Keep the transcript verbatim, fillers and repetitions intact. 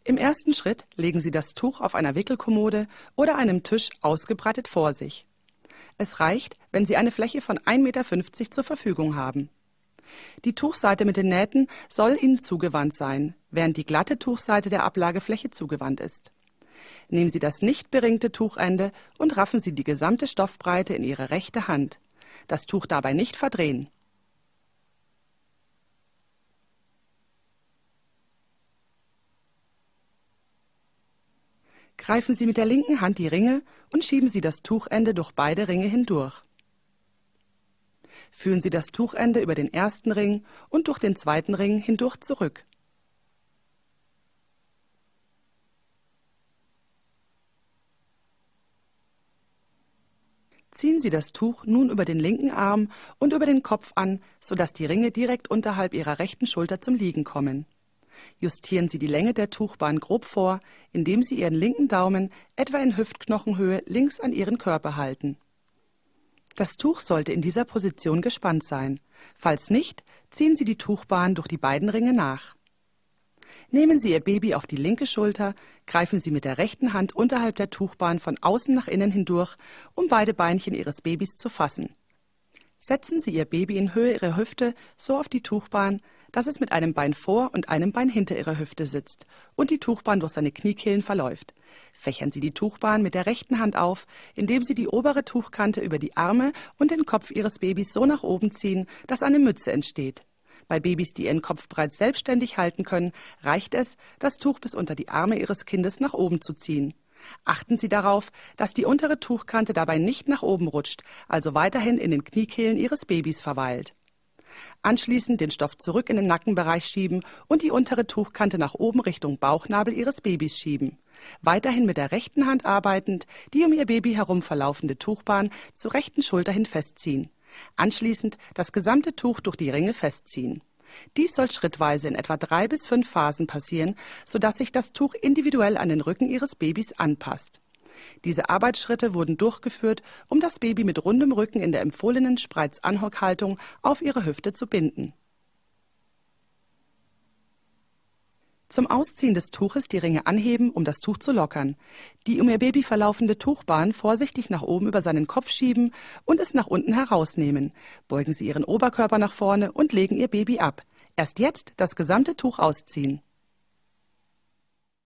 Im ersten Schritt legen Sie das Tuch auf einer Wickelkommode oder einem Tisch ausgebreitet vor sich. Es reicht, wenn Sie eine Fläche von ein Meter fünfzig zur Verfügung haben. Die Tuchseite mit den Nähten soll Ihnen zugewandt sein, während die glatte Tuchseite der Ablagefläche zugewandt ist. Nehmen Sie das nicht beringte Tuchende und raffen Sie die gesamte Stoffbreite in Ihre rechte Hand. Das Tuch dabei nicht verdrehen. Greifen Sie mit der linken Hand die Ringe und schieben Sie das Tuchende durch beide Ringe hindurch. Führen Sie das Tuchende über den ersten Ring und durch den zweiten Ring hindurch zurück. Ziehen Sie das Tuch nun über den linken Arm und über den Kopf an, sodass die Ringe direkt unterhalb Ihrer rechten Schulter zum Liegen kommen. Justieren Sie die Länge der Tuchbahn grob vor, indem Sie Ihren linken Daumen etwa in Hüftknochenhöhe links an Ihren Körper halten. Das Tuch sollte in dieser Position gespannt sein. Falls nicht, ziehen Sie die Tuchbahn durch die beiden Ringe nach. Nehmen Sie Ihr Baby auf die linke Schulter, greifen Sie mit der rechten Hand unterhalb der Tuchbahn von außen nach innen hindurch, um beide Beinchen Ihres Babys zu fassen. Setzen Sie Ihr Baby in Höhe Ihrer Hüfte so auf die Tuchbahn, dass es mit einem Bein vor und einem Bein hinter Ihrer Hüfte sitzt und die Tuchbahn durch seine Kniekehlen verläuft. Fächern Sie die Tuchbahn mit der rechten Hand auf, indem Sie die obere Tuchkante über die Arme und den Kopf Ihres Babys so nach oben ziehen, dass eine Mütze entsteht. Bei Babys, die ihren Kopf bereits selbstständig halten können, reicht es, das Tuch bis unter die Arme Ihres Kindes nach oben zu ziehen. Achten Sie darauf, dass die untere Tuchkante dabei nicht nach oben rutscht, also weiterhin in den Kniekehlen Ihres Babys verweilt. Anschließend den Stoff zurück in den Nackenbereich schieben und die untere Tuchkante nach oben Richtung Bauchnabel Ihres Babys schieben. Weiterhin mit der rechten Hand arbeitend, die um Ihr Baby herum verlaufende Tuchbahn zur rechten Schulter hin festziehen. Anschließend das gesamte Tuch durch die Ringe festziehen. Dies soll schrittweise in etwa drei bis fünf Phasen passieren, sodass sich das Tuch individuell an den Rücken Ihres Babys anpasst. Diese Arbeitsschritte wurden durchgeführt, um das Baby mit rundem Rücken in der empfohlenen Spreizanhockhaltung auf Ihre Hüfte zu binden. Zum Ausziehen des Tuches die Ringe anheben, um das Tuch zu lockern. Die um Ihr Baby verlaufende Tuchbahn vorsichtig nach oben über seinen Kopf schieben und es nach unten herausnehmen. Beugen Sie Ihren Oberkörper nach vorne und legen Ihr Baby ab. Erst jetzt das gesamte Tuch ausziehen.